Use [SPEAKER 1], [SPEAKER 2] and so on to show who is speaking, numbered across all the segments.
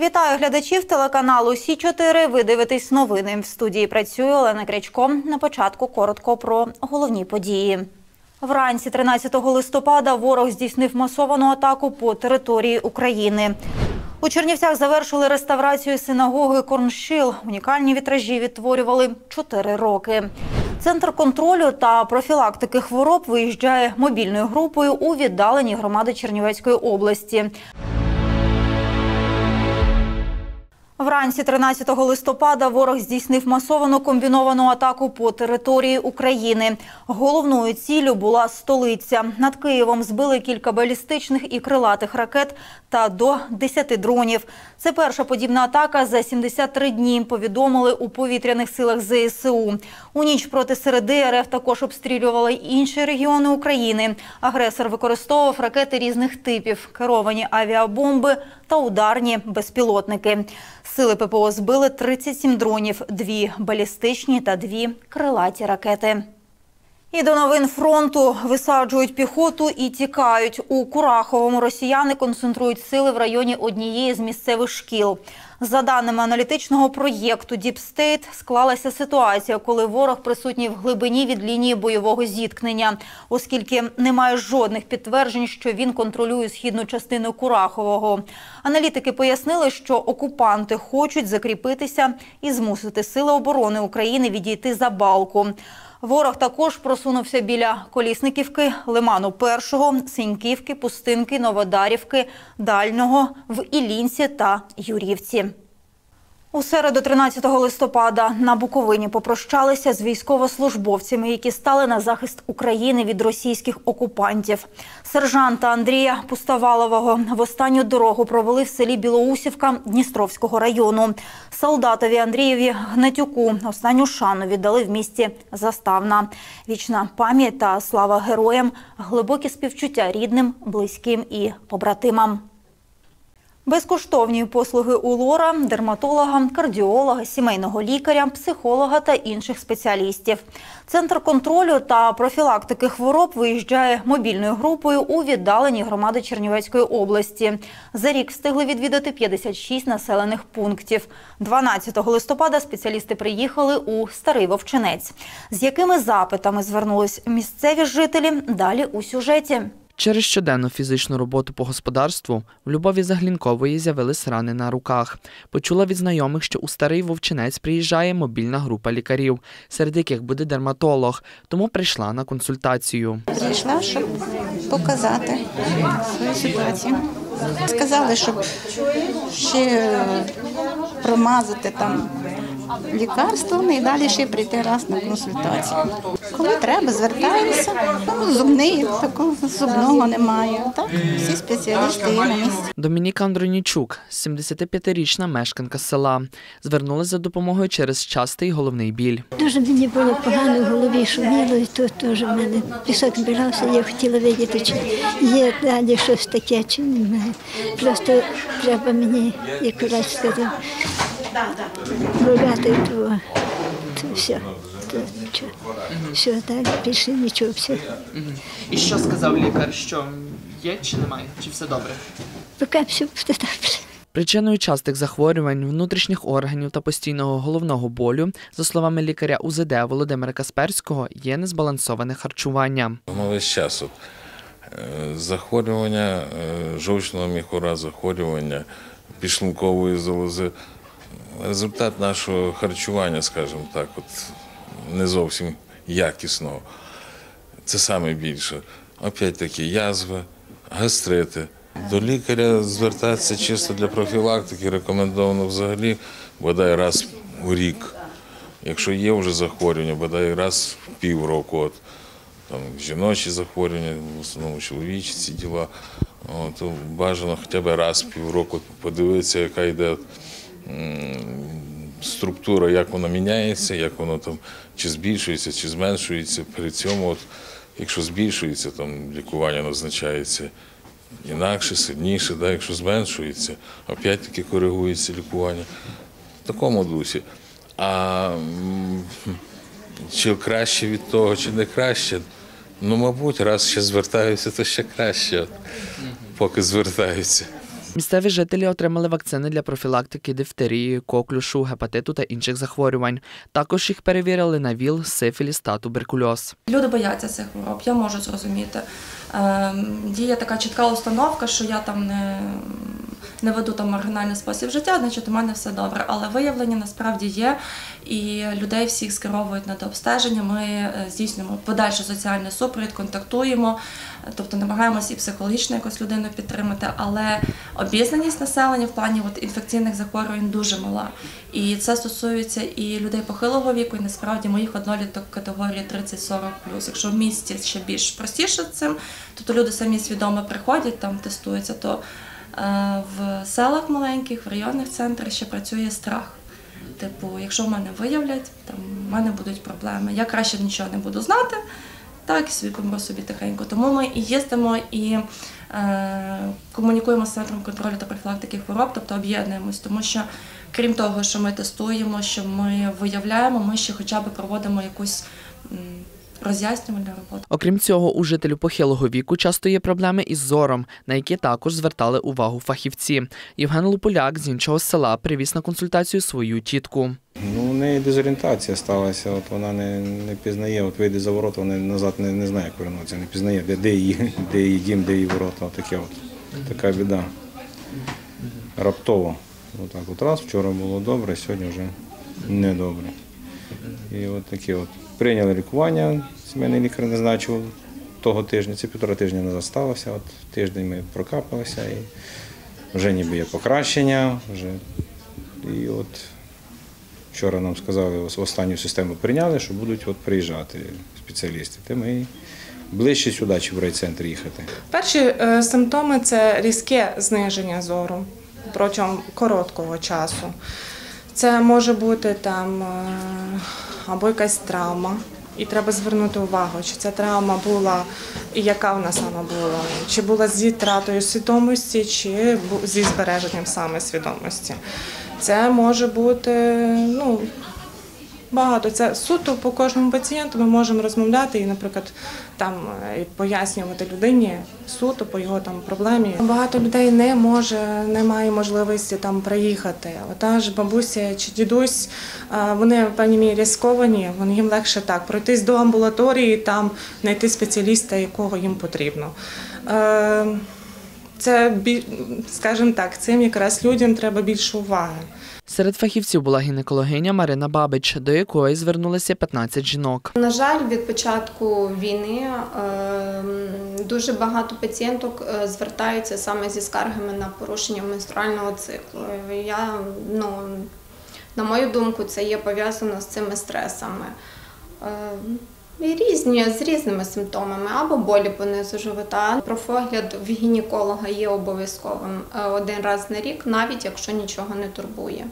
[SPEAKER 1] Вітаю глядачів телеканалу Сі-4. Ви дивитесь новини. В студії працює Олена Крячко. На початку коротко про головні події. Вранці 13 листопада ворог здійснив масовану атаку по території України. У Чернівцях завершили реставрацію синагоги Корншил. Унікальні вітражі відтворювали 4 роки. Центр контролю та профілактики хвороб виїжджає мобільною групою у віддалені громади Чернівецької області. Вранці 13 листопада ворог здійснив масовану комбіновану атаку по території України. Головною ціллю була столиця. Над Києвом збили кілька балістичних і крилатих ракет та до 10 дронів. Це перша подібна атака за 73 дні, повідомили у повітряних силах ЗСУ. У ніч проти середи РФ також обстрілювали інші регіони України. Агресор використовував ракети різних типів, керовані авіабомби та ударні безпілотники. Сили ППО збили 37 дронів, 2 балістичні та 2 крилаті ракети. І до новин фронту. Висаджують піхоту і тікають. У Кураховому росіяни концентрують сили в районі однієї з місцевих шкіл. За даними аналітичного проєкту Deep State, склалася ситуація, коли ворог присутній в глибині від лінії бойового зіткнення, оскільки немає жодних підтверджень, що він контролює східну частину Курахового. Аналітики пояснили, що окупанти хочуть закріпитися і змусити Сили оборони України відійти за Балку. Ворог також просунувся біля Колісниківки, Лиману-1, Синьківки, Пустинки, Новодарівки, Дальнього, в Іллінці та Юрівці. У середу 13 листопада на Буковині попрощалися з військовослужбовцями, які стали на захист України від російських окупантів. Сержанта Андрія Пустовалового в останню дорогу провели в селі Білоусівка Дністровського району. Солдатові Андрієві Гнатюку останню шану віддали в місті Заставна. Вічна пам'ять та слава героям, глибокі співчуття рідним, близьким і побратимам. Безкоштовні послуги у лора, дерматолога, кардіолога, сімейного лікаря, психолога та інших спеціалістів. Центр контролю та профілактики хвороб виїжджає мобільною групою у віддалені громади Чернівецької області. За рік встигли відвідати 56 населених пунктів. 12 листопада спеціалісти приїхали у Старий Вовчинець. З якими запитами звернулись місцеві жителі, далі у сюжеті.
[SPEAKER 2] Через щоденну фізичну роботу по господарству в Любові Заглінкової з'явились рани на руках. Почула від знайомих, що у Старий Вовчинець приїжджає мобільна група лікарів, серед яких буде дерматолог, тому прийшла на консультацію.
[SPEAKER 3] Прийшла, щоб показати свою ситуацію. Сказали, щоб ще промазати там лікарство і далі ще прийти раз на консультацію. Коли треба, звертаємося. Зубний, такого зубного немає. Так, всі спеціалісти є на місці.
[SPEAKER 2] Домініка Андронічук, 75-річна мешканка села, звернулася за допомогою через частий головний біль.
[SPEAKER 4] Дуже мені було погано в голові, шуміло, і тут теж в мене пісок збирався. Я хотіла видіти, чи є далі щось таке, чи немає. Просто треба мені, як раз сказав, гуляти, то все. Все, далі більше нічого. Все.
[SPEAKER 2] І що сказав лікар, що є чи немає, чи все добре?
[SPEAKER 4] Поки все добре.
[SPEAKER 2] Причиною частих захворювань внутрішніх органів та постійного головного болю, за словами лікаря УЗД Володимира Касперського, є незбалансоване харчування.
[SPEAKER 5] Весь час захворювання жовчного міхура, захворювання підшлункової залози. Результат нашого харчування, скажімо так, не зовсім якісного. Це саме більше. Опять-таки язви, гастрити. До лікаря звертатися чисто для профілактики рекомендовано взагалі бодай раз у рік. Якщо є вже захворювання, бодай раз в півроку. Там жіночі захворювання, в основному чоловічі ці діла. То бажано хоча б раз в півроку подивитися, яка йде структура, як вона міняється, як воно там чи збільшується, чи зменшується. При цьому, якщо збільшується, там лікування назначається інакше, сильніше, якщо зменшується, опять-таки коригується лікування. В такому дусі. А чи краще від того, чи не краще, мабуть, раз ще звертаються, то ще краще, поки звертаються.
[SPEAKER 2] Місцеві жителі отримали вакцини для профілактики дифтерії, коклюшу, гепатиту та інших захворювань. Також їх перевірили на ВІЛ, сифіліс та туберкульоз.
[SPEAKER 6] Люди бояться цих хвороб, я можу зрозуміти. Є така чітка установка, що я там не веду там маргінальний спосіб життя, значить у мене все добре. Але виявлення насправді є, і людей всіх скеровують на дообстеження. Ми здійснюємо подальший соціальний супровід, контактуємо, тобто намагаємося і психологічно якось людину підтримати, але обізнаність населення в плані інфекційних захворювань дуже мала. І це стосується і людей похилого віку, і насправді моїх одноліток категорії 30-40+. Якщо в місті ще більш простіше з цим, тобто люди самі свідомо приходять, там тестуються, то в селах маленьких, в районних центрах ще працює страх. Типу, якщо в мене виявлять, там в мене будуть проблеми. Я краще нічого не буду знати, так, і собі помру собі тихенько. Тому ми і їздимо, і комунікуємо з Центром контролю та профілактики хвороб, тобто об'єднуємось, тому що крім того, що ми тестуємо, що ми виявляємо, ми ще хоча б проводимо якусь роз'яснювальну роботу.
[SPEAKER 2] Окрім цього, у жителів похилого віку часто є проблеми із зором, на які також звертали увагу фахівці. Євген Луполяк з іншого села привіз на консультацію свою тітку.
[SPEAKER 7] У неї дезорієнтація сталася, от вона не пізнає, от вийде за ворота, вона назад не знає, як повернутися, не пізнає, де її дім, де її ворота, така біда. Раптово. Отак от раз, вчора було добре, сьогодні вже не добре. І от таке от. Прийняли лікування, сімейний лікар назначив того тижня, це 1,5 тижня назад сталося, от тиждень ми прокапалися і вже ніби є покращення. І от вчора нам сказали, в останню систему прийняли, що будуть от приїжджати спеціалісти. Та ми ближче сюди, чи в райцентр їхати.
[SPEAKER 8] Перші симптоми – це різке зниження зору протягом короткого часу. Це може бути там або якась травма, і треба звернути увагу, чи ця травма була, і яка вона саме була, чи була зі втратою свідомості, чи зі збереженням саме свідомості. Це може бути, багато. Це суто по кожному пацієнту ми можемо розмовляти і, наприклад, там пояснювати людині суто по його там проблемі. Багато людей не має можливості там приїхати. Ота ж бабуся чи дідусь, вони в певній мірі сковані, їм легше так пройтись до амбулаторії, там знайти спеціаліста, якого їм потрібно. Це, скажімо так, цим якраз людям треба більше уваги.
[SPEAKER 2] Серед фахівців була гінекологиня Марина Бабич, до якої звернулися 15 жінок.
[SPEAKER 9] На жаль, від початку війни дуже багато пацієнток звертаються саме зі скаргами на порушення менструального циклу. На мою думку, це є пов'язано з цими стресами. З різними симптомами, або болі понизу живота. Профогляд в гінеколога є обов'язковим 1 раз на рік, навіть якщо нічого не турбує.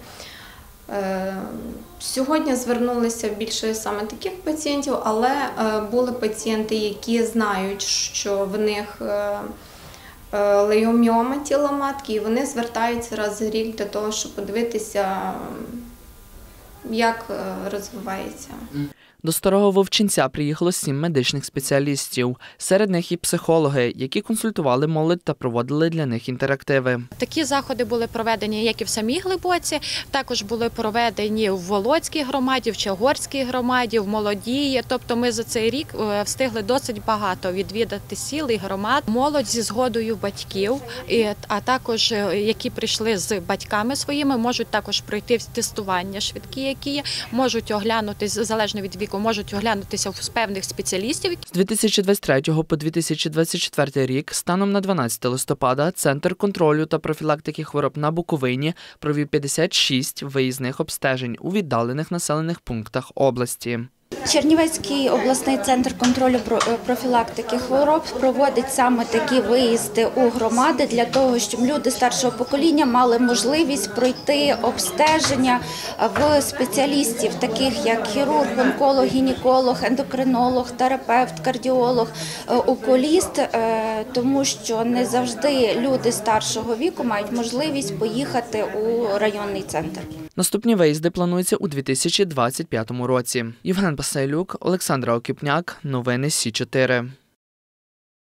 [SPEAKER 9] Сьогодні звернулися більше саме таких пацієнтів, але були пацієнти, які знають, що в них лейоміома тіла матки, і вони звертаються раз за рік для того, щоб подивитися, як розвивається.
[SPEAKER 2] До Старого Вовчинця приїхало 7 медичних спеціалістів. Серед них і психологи, які консультували молодь та проводили для них інтерактиви.
[SPEAKER 10] Такі заходи були проведені як і в самій Глибоці, також були проведені в Волоцькій громаді, в Чагорській громаді, в Молодії. Тобто ми за цей рік встигли досить багато відвідати сіл і громад. Молодь зі згодою батьків, а також які прийшли з батьками своїми, можуть також пройти тестування швидкі, які є, можуть оглянутися, залежно від віку, можуть оглянутися з певних спеціалістів.
[SPEAKER 2] З 2023 по 2024 рік, станом на 12 листопада, Центр контролю та профілактики хвороб на Буковині провів 56 виїзних обстежень у віддалених населених пунктах області.
[SPEAKER 11] Чернівецький обласний центр контролю профілактики хвороб проводить саме такі виїзди у громади для того, щоб люди старшого покоління мали можливість пройти обстеження в спеціалістів, таких як хірург, онколог, гінеколог, ендокринолог, терапевт, кардіолог, окуліст, тому що не завжди люди старшого віку мають можливість поїхати у районний центр.
[SPEAKER 2] Наступні виїзди плануються у 2025 році. Євген Басайлюк, Олександра Окіпняк. Новини Сі 4.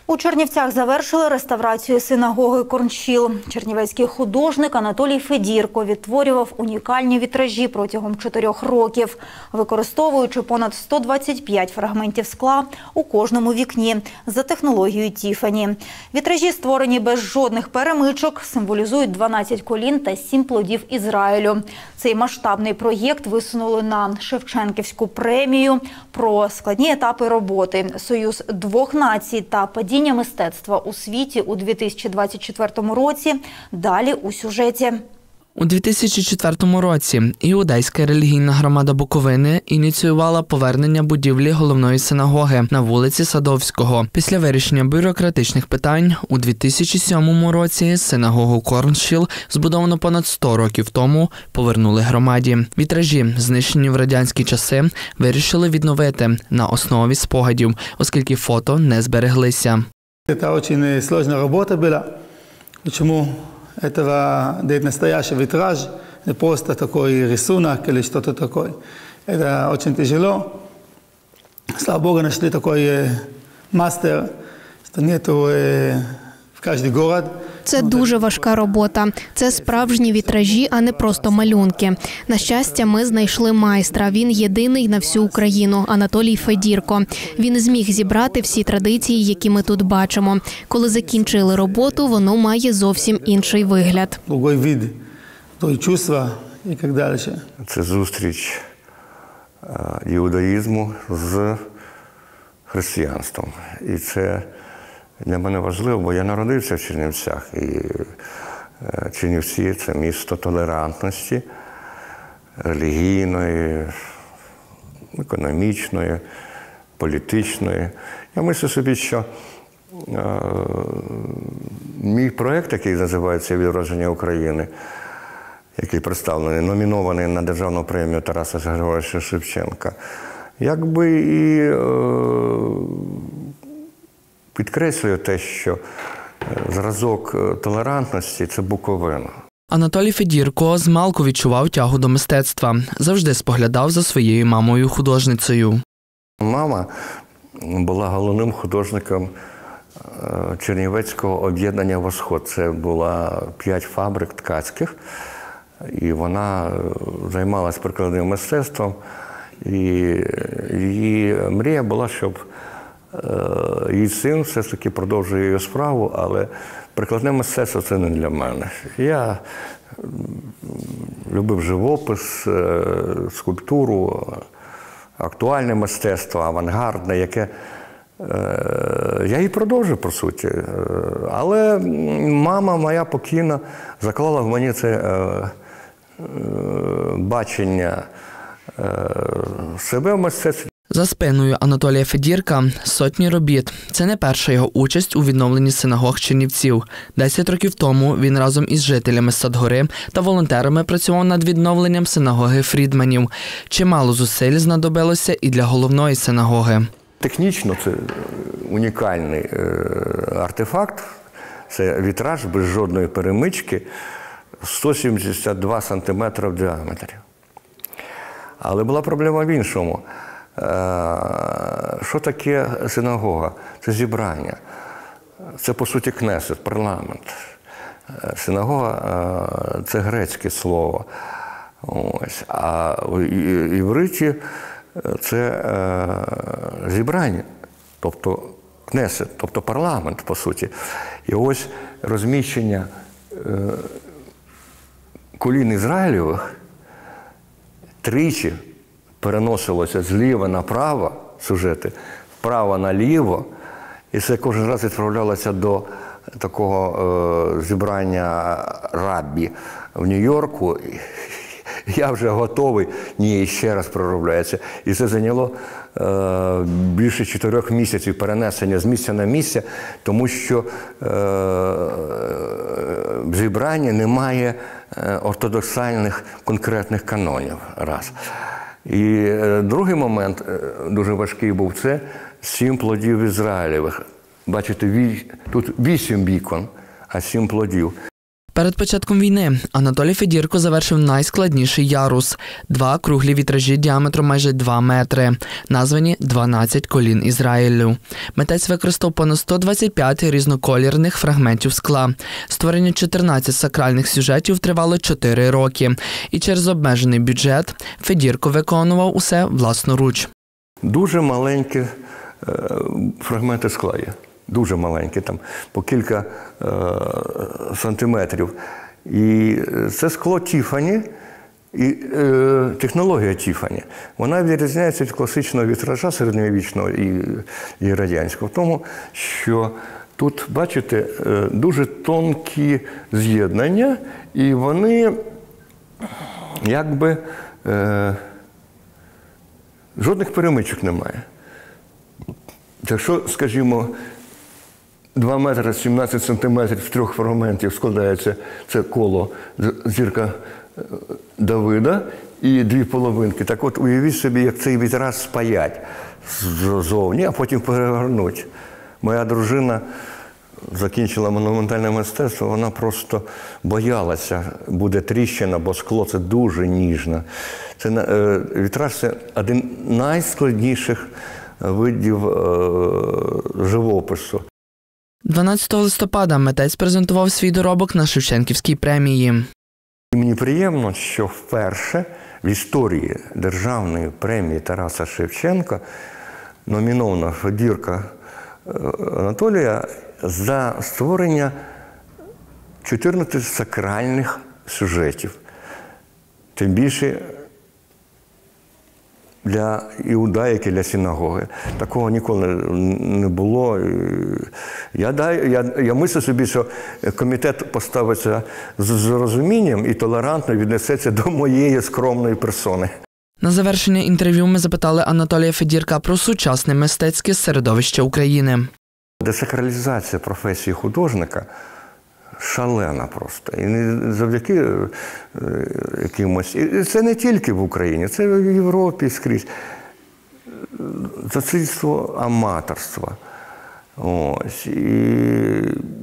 [SPEAKER 1] У Чернівцях завершили реставрацію синагоги Корншіл. Чернівецький художник Анатолій Федірко відтворював унікальні вітражі протягом 4 років, використовуючи понад 125 фрагментів скла у кожному вікні за технологією Тіфані. Вітражі, створені без жодних перемичок, символізують 12 колін та 7 плодів Ізраїлю. Цей масштабний проєкт висунули на Шевченківську премію про складні етапи роботи, союз двох націй та падіння мистецтва у світі у 2024 році. Далі у сюжеті.
[SPEAKER 2] У 2004 році Іудейська релігійна громада Буковини ініціювала повернення будівлі головної синагоги на вулиці Садовського. Після вирішення бюрократичних питань у 2007 році синагогу Корншіл, збудовано понад 100 років тому, повернули громаді. Вітражі, знищені в радянські часи, вирішили відновити на основі спогадів, оскільки фото не збереглися.
[SPEAKER 12] Це дуже складна робота була. Чому? Этого делать настоящий витраж, не просто такой рисунок или что-то такое. Это очень тяжело. Слава Богу, нашли такой мастер, что нету в каждый город.
[SPEAKER 13] Це дуже важка робота. Це справжні вітражі, а не просто малюнки. На щастя, ми знайшли майстра. Він єдиний на всю Україну – Анатолій Федірко. Він зміг зібрати всі традиції, які ми тут бачимо. Коли закінчили роботу, воно має зовсім інший вигляд.
[SPEAKER 12] Другий вид, другі чувства і так далі.
[SPEAKER 14] Це зустріч іудаїзму з християнством. І це для мене важливо, бо я народився в Чернівцях. І Чернівці – це місто толерантності, релігійної, економічної, політичної. Я мислю собі, що мій проєкт, який називається «Відродження України», який представлений, номінований на державну премію Тараса Григоровича Шевченка, якби і підкреслює те, що зразок толерантності – це Буковина.
[SPEAKER 2] Анатолій Федірко змалку відчував тягу до мистецтва. Завжди споглядав за своєю мамою-художницею.
[SPEAKER 14] Мама була головним художником Чернівецького об'єднання «Восход». Це було 5 фабрик ткацьких, і вона займалася прикладним мистецтвом. І її мрія була, щоб її син все ж таки продовжує її справу, але прикладне мистецтво – це не для мене. Я любив живопис, скульптуру, актуальне мистецтво, авангардне, яке я і продовжую, по суті. Але мама моя покійна заклала в мені це бачення себе в мистецтві.
[SPEAKER 2] За спиною Анатолія Федірка сотні робіт. Це не перша його участь у відновленні синагог Чернівців. 10 років тому він разом із жителями Садгори та волонтерами працював над відновленням синагоги Фрідманів. Чимало зусиль знадобилося і для головної синагоги.
[SPEAKER 14] Технічно це унікальний артефакт. Це вітраж без жодної перемички, 172 сантиметри в діаметрі. Але була проблема в іншому. Що таке синагога? Це зібрання. Це, по суті, кнесет, парламент. Синагога – це грецьке слово. Ось. А в івриті це зібрання, тобто кнесет, тобто парламент, по суті. І ось розміщення колін Ізраїлевих тричі переносилося зліва направо, сюжети, вправо наліво, і це кожен раз відправлялося до такого зібрання раббі в Нью-Йорку. Я вже готовий, ні, ще раз проробляється. І це зайняло більше 4 місяців перенесення з місця на місце, тому що в зібранні немає ортодоксальних конкретних канонів. Раз. І другий момент дуже важкий був – це 7 плодів Ізраїлевих. Бачите, тут 8 вікон, а 7 плодів.
[SPEAKER 2] Перед початком війни Анатолій Федірко завершив найскладніший ярус – 2 круглі вітражі діаметром майже 2 метри, названі «12 колін Ізраїлю». Митець використав понад 125 різноколірних фрагментів скла. Створення 14 сакральних сюжетів тривало 4 роки. І через обмежений бюджет Федірко виконував усе власноруч.
[SPEAKER 14] Дуже маленькі фрагменти скла є. Дуже маленькі, там по кілька сантиметрів. І це скло Тіфані, і технологія Тіфані. Вона відрізняється від класичного вітража середньовічного і радянського. В тому, що тут, бачите, дуже тонкі з'єднання, і вони якби жодних перемичок немає. Якщо, скажімо, 2 метри 17 сантиметрів з 3 фрагментів складається це коло зірка Давида і 2 половинки. Так от уявіть собі, як цей вітраж спаять ззовні, а потім перегорнуть. Моя дружина закінчила монументальне мистецтво, вона просто боялася, буде тріщина, бо скло – це дуже ніжно. Вітраж – це один з найскладніших видів живопису.
[SPEAKER 2] 12 листопада митець презентував свій доробок на Шевченківській премії.
[SPEAKER 14] Мені приємно, що вперше в історії Державної премії Тараса Шевченка номінована Федірко Анатолія за створення 14 сакральних сюжетів. Тим більше для іуда, як і для синагоги. Такого ніколи не було. Я мислю собі, що комітет поставиться з розумінням і толерантно віднесеться до моєї скромної персони.
[SPEAKER 2] На завершення інтерв'ю ми запитали Анатолія Федірка про сучасне мистецьке середовище України.
[SPEAKER 14] Десакралізація професії художника шалена просто. І не завдяки якимось. І це не тільки в Україні, це в Європі скрізь. Засильство аматорства. Ось. І,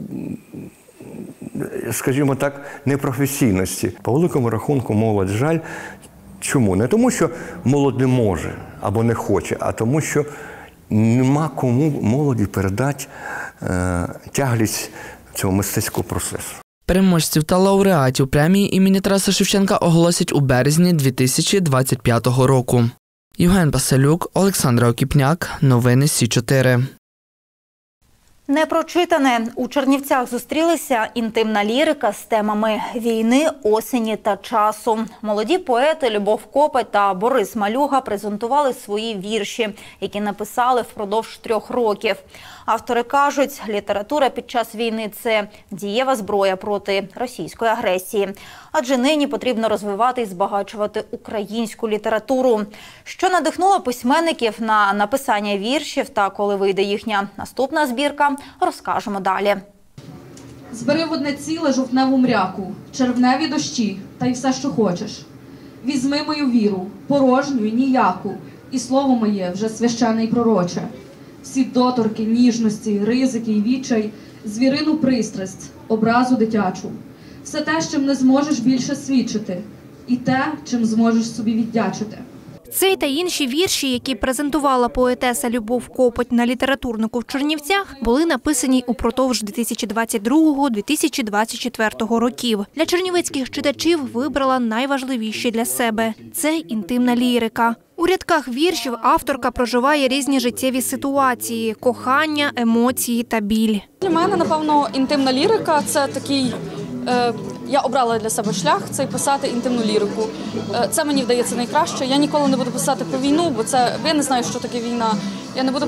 [SPEAKER 14] скажімо так, непрофесійності. По великому рахунку молодь жаль. Чому? Не тому, що молодь не може або не хоче, а тому, що нема кому молоді передати тяглість цього мистецького процесу.
[SPEAKER 2] Переможців та лауреатів премії імені Тараса Шевченка оголосять у березні 2025 року. Євген Паселюк, Олександра Окіпняк. Новини Сі-4.
[SPEAKER 1] Непрочитане. У Чернівцях зустрілися інтимна лірика з темами війни, осені та часу. Молоді поети Любов Копоть та Борис Малюга презентували свої вірші, які написали впродовж 3 років. Автори кажуть, література під час війни – це дієва зброя проти російської агресії. Адже нині потрібно розвивати і збагачувати українську літературу. Що надихнуло письменників на написання віршів та коли вийде їхня наступна збірка, розкажемо далі.
[SPEAKER 15] Збери в одне ціле жовтневу мряку, червневі дощі та й все, що хочеш. Візьми мою віру, порожню й ніяку, і слово моє вже священне й пророче. Всі доторки, ніжності, ризики й відчай, звірину пристрасть, образу дитячу. Все те, чим не зможеш більше свідчити, і те, чим зможеш собі віддячити.
[SPEAKER 16] Цей та інші вірші, які презентувала поетеса Любов Копоть на літературнику в Чернівцях, були написані упродовж 2022-2024 років. Для чернівецьких читачів вибрала найважливіші для себе – це інтимна лірика. У рядках віршів авторка проживає різні життєві ситуації – кохання, емоції та біль.
[SPEAKER 17] Для мене, напевно, інтимна лірика – це такий… Я обрала для себе шлях – це писати інтимну лірику. Це мені вдається найкраще. Я ніколи не буду писати про війну, бо я не знаю, що таке війна. Я не буду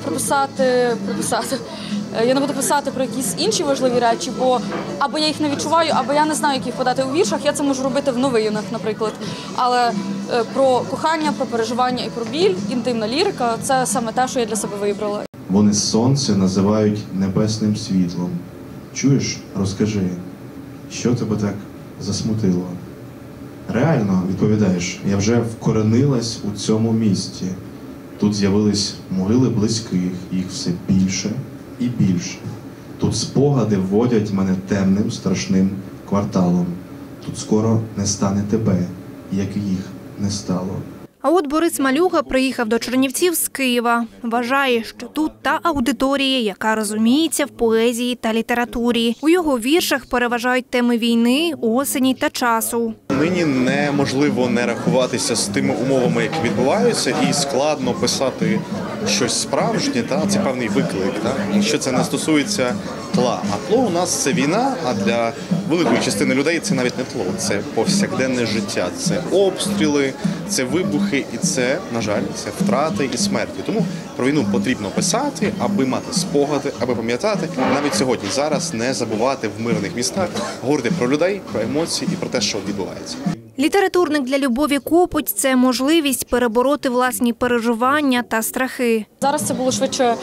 [SPEAKER 17] Я не буду писати про якісь інші важливі речі, бо або я їх не відчуваю, або я не знаю, як їх подати у віршах. Я це можу робити в новинах, наприклад. Але про кохання, про переживання і про біль, інтимна лірика – це саме те, що я для себе вибрала.
[SPEAKER 18] Вони сонце називають небесним світлом. Чуєш? Розкажи, що тебе так засмутило? Реально, відповідаєш, я вже вкоренилась у цьому місті. Тут з'явились могили близьких, їх все більше і більше. Тут спогади вводять мене темним, страшним кварталом. Тут скоро не стане тебе, як їх не стало.
[SPEAKER 16] А от Борис Малюга приїхав до Чернівців з Києва. Вважає, що тут та аудиторія, яка розуміється в поезії та літературі. У його віршах переважають теми війни, осені та часу.
[SPEAKER 19] Нині неможливо не рахуватися з тими умовами, які відбуваються, і складно писати щось справжнє, це певний виклик. Якщо це не стосується тла. А тло у нас – це війна, а для великої частини людей це навіть не тло, це повсякденне життя, це обстріли, це вибухи і це, на жаль, це втрати і смерті. Тому про війну потрібно писати, аби мати спогади, аби пам'ятати, навіть сьогодні, зараз не забувати в мирних містах, говорити про людей, про емоції і про те, що відбувається.
[SPEAKER 16] Літературник для Любові Копоть – це можливість перебороти власні переживання та страхи.
[SPEAKER 17] Зараз це було швидше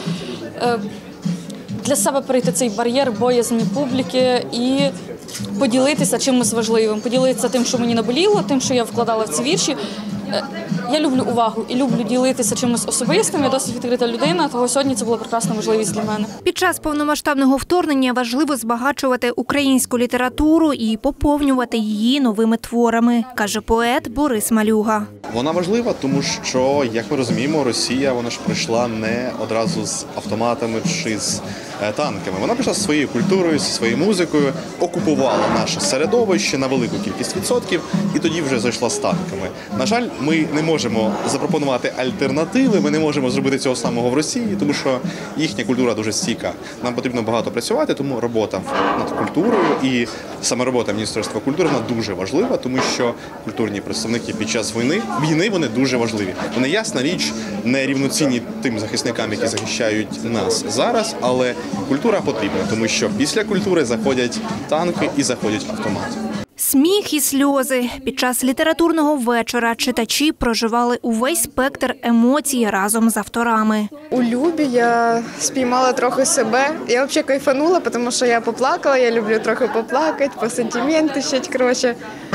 [SPEAKER 17] для себе перейти цей бар'єр боязні публіки і поділитися чимось важливим, поділитися тим, що мені наболіло, тим, що я вкладала в ці вірші. Я люблю увагу і люблю ділитися чимось особистим. Я досить відкрита людина, тому сьогодні це була прекрасна можливість для мене.
[SPEAKER 16] Під час повномасштабного вторгнення важливо збагачувати українську літературу і поповнювати її новими творами, каже поет Борис Малюга.
[SPEAKER 19] Вона важлива, тому що, як ми розуміємо, Росія, вона ж прийшла не одразу з автоматами чи з танками. Вона прийшла зі своєю культурою, зі своєю музикою, окупувала наше середовище на велику кількість відсотків і тоді вже зайшла з танками. На жаль, ми не можемо запропонувати альтернативи, ми не можемо зробити цього самого в Росії, тому що їхня культура дуже стійка. Нам потрібно багато працювати, тому робота над культурою і саме робота Міністерства культури вона дуже важлива, тому що культурні представники під час війни вони дуже важливі. Вони, ясна річ, не рівноцінні тим захисникам, які захищають нас зараз, але культура потрібна, тому що після культури заходять танки і заходять автомати.
[SPEAKER 16] Сміх і сльози. Під час літературного вечора читачі проживали увесь спектр емоцій разом з авторами.
[SPEAKER 20] У Любі я спіймала трохи себе. Я взагалі кайфанула, тому що я поплакала, я люблю трохи поплакати, посентиментищать, коротше.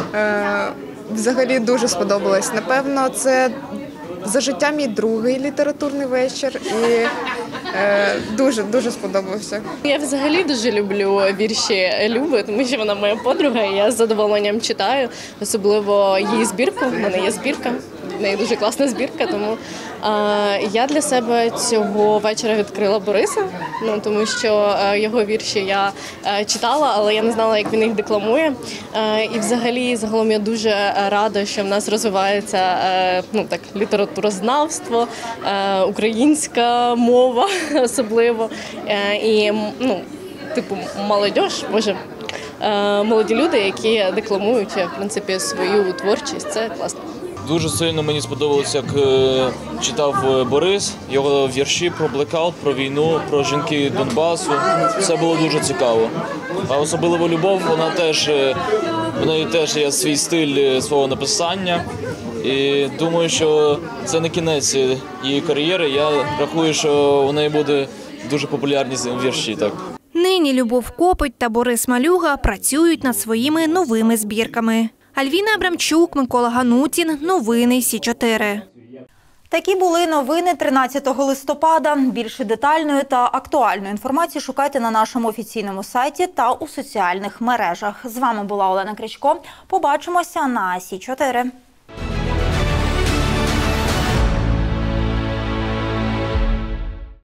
[SPEAKER 20] Взагалі дуже сподобалось. Напевно, це за життя мій другий літературний вечір і дуже сподобався.
[SPEAKER 21] Я взагалі дуже люблю вірші Люби, тому що вона моя подруга, і я з задоволенням читаю, особливо її збірку. У мене є збірка, в неї дуже класна збірка, тому я для себе цього вечора відкрила Бориса, тому що його вірші я читала, але я не знала, як він їх декламує. І взагалі, загалом я дуже рада, що в нас розвивається літературознавство, українська мова особливо. І, молоді люди, які декламують, в принципі, свою творчість, це класно.
[SPEAKER 22] Дуже сильно мені сподобалося, як читав Борис, його вірші про блекаут, про війну, про жінки Донбасу. Це було дуже цікаво. А особливо Любов, в неї теж є свій стиль свого написання. І думаю, що це не кінець її кар'єри. Я рахую, що у неї буде дуже популярні вірші. Так.
[SPEAKER 16] Нині Любов Копоть та Борис Малюга працюють над своїми новими збірками. Альвіна Абрамчук, Микола Ганутін. Новини Сі-4.
[SPEAKER 1] Такі були новини 13 листопада. Більше детальної та актуальної інформації шукайте на нашому офіційному сайті та у соціальних мережах. З вами була Олена Крячко. Побачимося на Сі-4.